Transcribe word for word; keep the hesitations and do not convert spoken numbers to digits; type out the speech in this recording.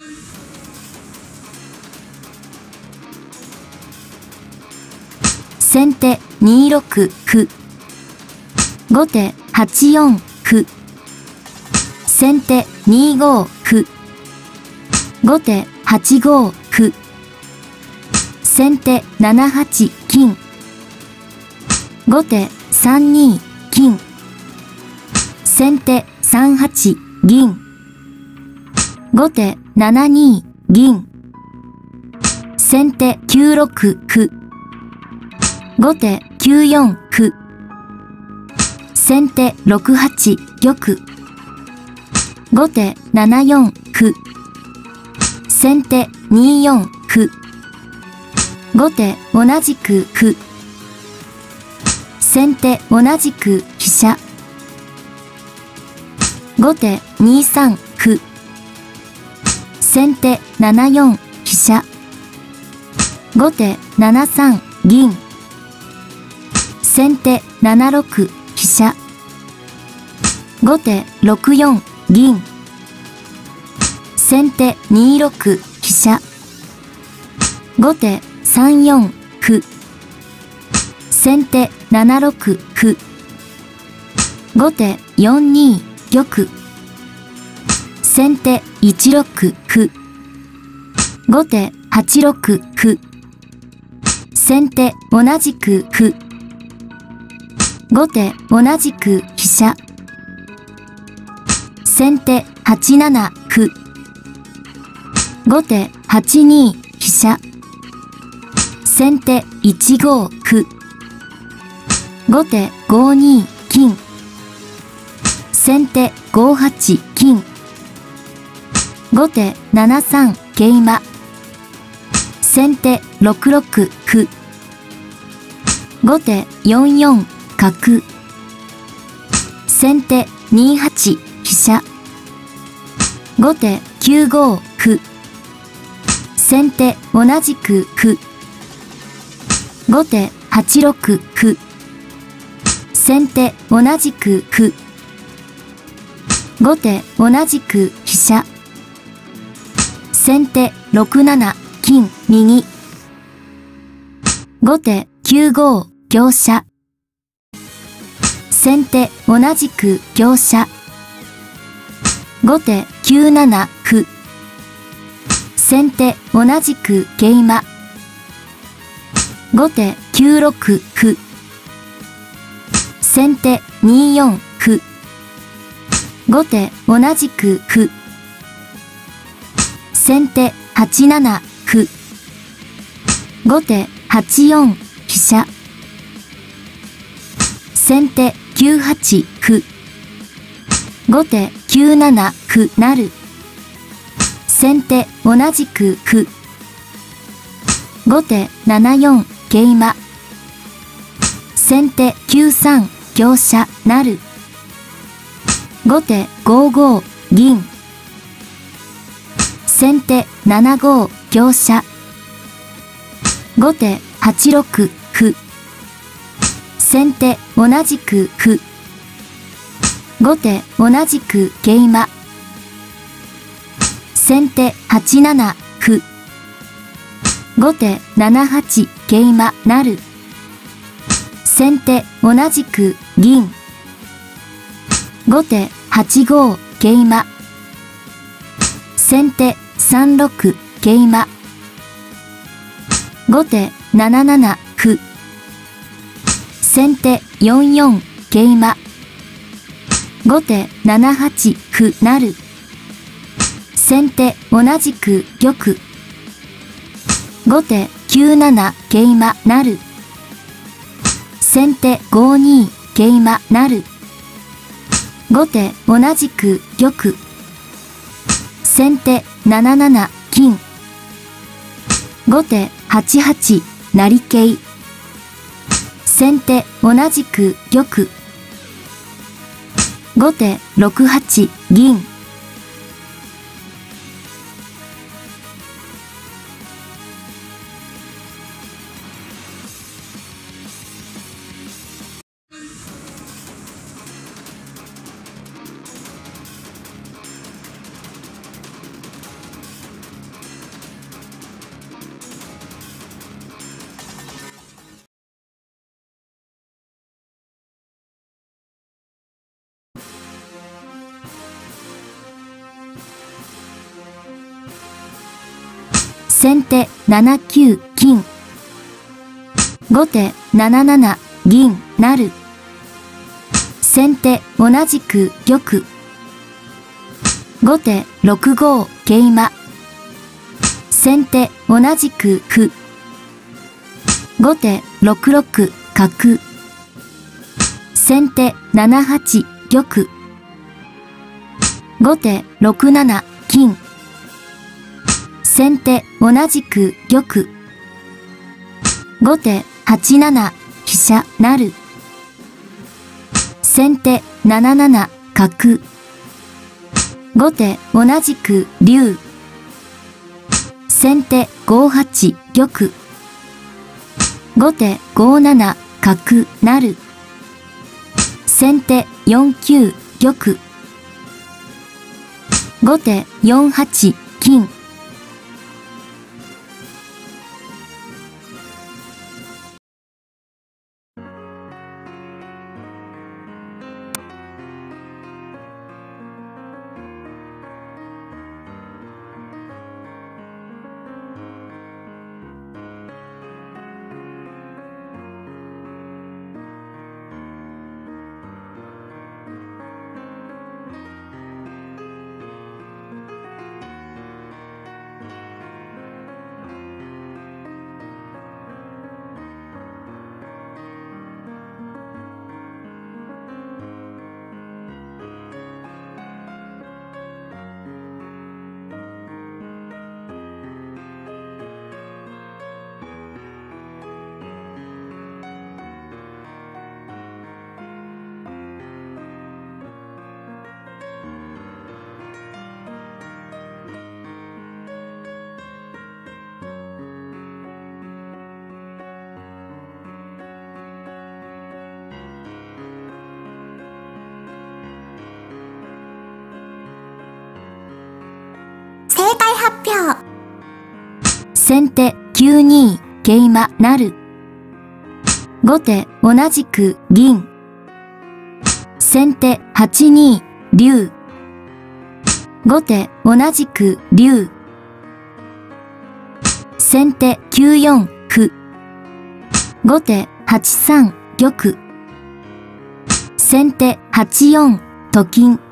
先手にろく歩。後手はちよん歩。先手にご歩。後手はちご歩。先手ななはち金。後手さんに金。先手さんはち銀。後手ななに銀。先手きゅうろく歩。後手きゅうよん歩。先手ろくはち玉。後手ななよん歩。先手によん歩。後手同じく歩。先手同じく飛車。後手にさん歩。先手ななよん飛車。後手ななさん銀。先手ななろく飛車。後手ろくよん銀。先手にろく飛車。後手さんよん歩。先手ななろく歩。後手よんに玉。先手いちろく歩。後手はちろく歩。先手同じく歩。後手同じく飛車。先手はちなな歩。後手はちに飛車。先手いちご歩。後手ごに金。先手ごはち金。後手ななさん桂馬。先手ろくろく歩。後手よんよん角。先手にはち飛車。後手きゅうご歩。先手同じく歩。後手はちろく歩。先手同じく歩。後手同じく飛車。先手ろくなな金右。後手きゅうご香車。先手同じく香車。後手きゅうなな歩。先手同じく桂馬。後手きゅうろく歩。先手によん歩。後手同じく歩。先手はちなな歩。後手はちよん飛車。先手きゅうはち歩。後手きゅうなな歩成。先手同じく歩。後手ななよん桂馬。先手きゅうさん香車成。後手ごご銀。先手ななご香車。後手はちろく歩。先手同じく歩。後手同じく桂馬。先手はちなな歩。後手ななはち桂馬成。先手同じく銀。後手はちご桂馬。先手さんろく桂馬。後手なななな歩。先手よんよん桂馬。後手ななはち歩成。先手同じく玉。後手きゅうなな桂馬成。先手ごに桂馬成。後手同じく玉。先手なななな金。後手はちはち成桂。先手同じく玉。後手ろくはち銀。 先手ななきゅう金。後手なななな銀成。先手同じく玉。後手ろくご桂馬。先手同じく歩。後手ろくろく角。先手ななはち玉。後手ろくなな金。先手同じく玉。後手はちなな飛車成。先手なななな角。後手同じく竜。先手ごはち玉。後手ごなな角成。先手よんきゅう玉。後手よんはち金。 正解発表。 先手きゅうに桂馬成。後手同じく銀。先手はちに竜。後手同じく竜。先手きゅうよん歩。後手はちさん玉。先手はちよんと金。